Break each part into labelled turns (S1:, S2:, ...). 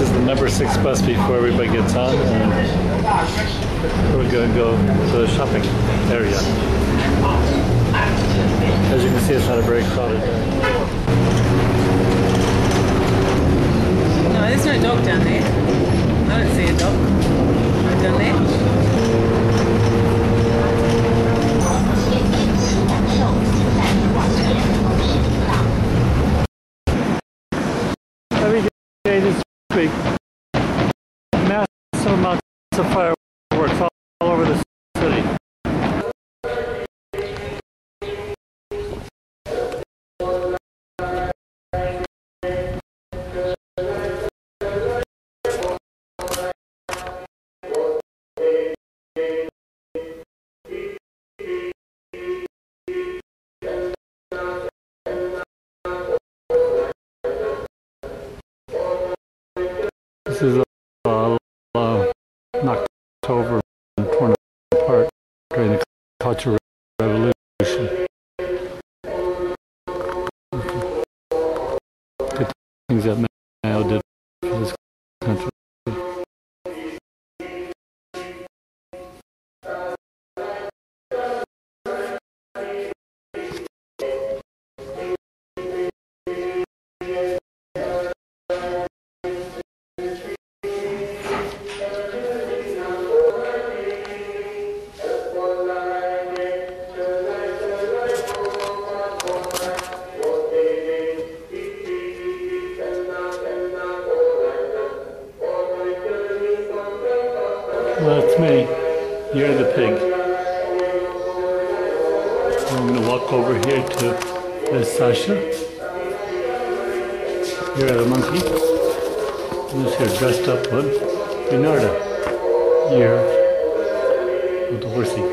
S1: is the number 6 bus before everybody gets on, and we're going to go to the shopping area. As you can see, it's not a very crowded area.
S2: No, there's no dog down there. I don't see a dog down there.
S1: Every day this week, massive amounts of fireworks all over the city. This is knocked over and torn apart during the Cultural Revolution. Good things that Mao did for this country. Well, it's me. You're the pig. I'm going to walk over here to there's Sasha. You're the monkey. And this here dressed up one. Bernarda. You're the horsey.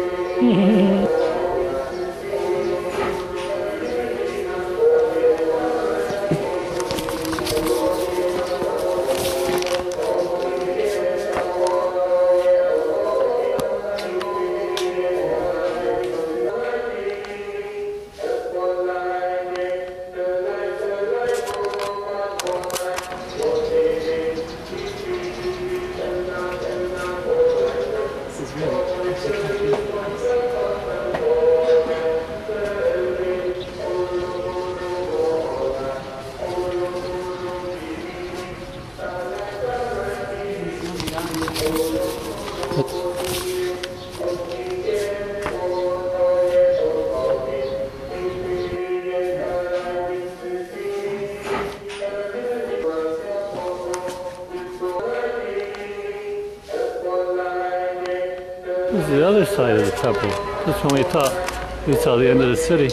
S1: This is the other side of the temple. Just when we thought we saw the end of the city.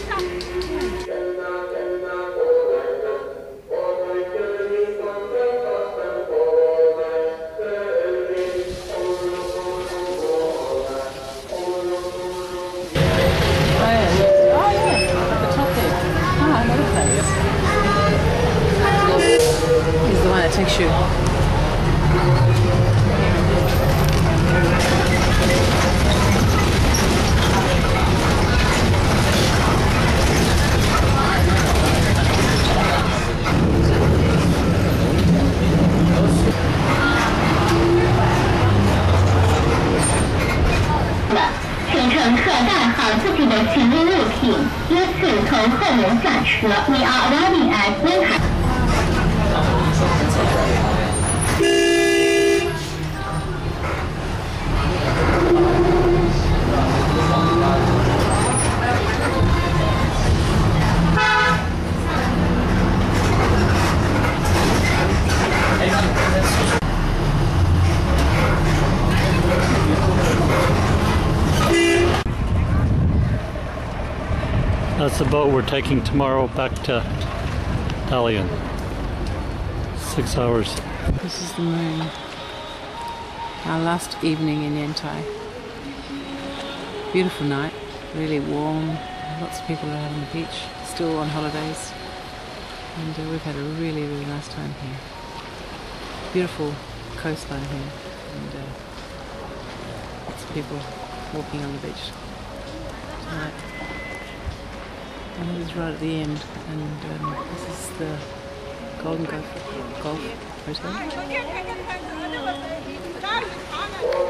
S2: He's the one that takes you.
S3: We are arriving at Yantai.
S1: That's the boat we're taking tomorrow back to Dalian. 6 hours.
S2: This is the moon. Our last evening in Yantai. Beautiful night, really warm. Lots of people are out on the beach, still on holidays. And we've had a really, really nice time here. Beautiful coastline here. And lots of people walking on the beach tonight. And it is right at the end, and this is the Golden Golf Hotel.